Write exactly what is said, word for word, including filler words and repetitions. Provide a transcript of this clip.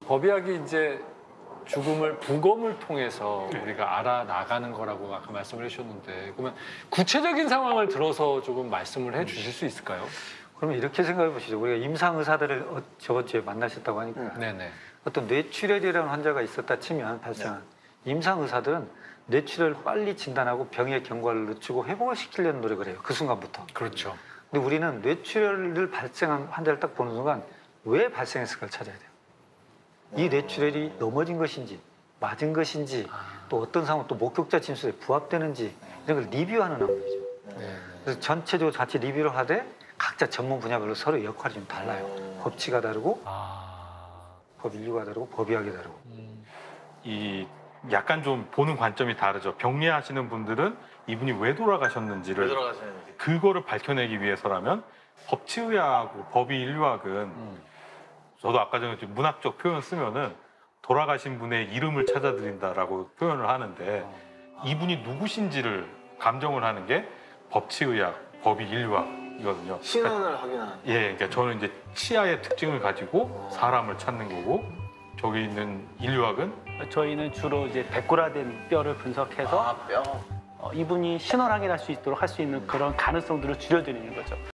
법의학이 이제 죽음을 부검을 통해서 우리가 알아나가는 거라고 아까 말씀을 해주셨는데, 그러면 구체적인 상황을 들어서 조금 말씀을 해주실 수 있을까요? 그러면 이렇게 생각해 보시죠. 우리가 임상 의사들을 어, 저번 주에 만나셨다고 하니까 네네. 어떤 뇌출혈이라는 환자가 있었다 치면 발생한 네. 임상 의사들은 뇌출혈을 빨리 진단하고 병의 경과를 늦추고 회복을 시키려는 노력을 해요. 그 순간부터. 그렇죠. 근데 우리는 뇌출혈을 발생한 환자를 딱 보는 순간 왜 발생했을까를 찾아야 돼요. 이 뇌출혈이 넘어진 것인지 맞은 것인지 또 어떤 상황 또 목격자 진술에 부합되는지 이런 걸 리뷰하는 업무이죠. 네. 그래서 전체적으로 같이 리뷰를 하되 각자 전문 분야별로 서로 역할이 좀 달라요. 법치가 다르고 아. 법인류가 다르고 법의학이 다르고. 음. 이 약간 좀 보는 관점이 다르죠. 병리하시는 분들은 이분이 왜 돌아가셨는지를 왜 돌아가셨는지. 그거를 밝혀내기 위해서라면 법치의학하고 법의인류학은 음. 저도 아까 전에 좀 문학적 표현 쓰면은 돌아가신 분의 이름을 찾아드린다라고 표현을 하는데 이분이 누구신지를 감정을 하는 게 법치의학, 법의인류학이거든요. 신원을 확인하는. 예, 그러니까 저는 이제 치아의 특징을 가지고 사람을 찾는 거고 저기 있는 인류학은 저희는 주로 이제 백골화된 뼈를 분석해서 아, 뼈. 어, 이분이 신원 확인할 수 있도록 할 수 있는 그런 가능성들을 줄여드리는 거죠.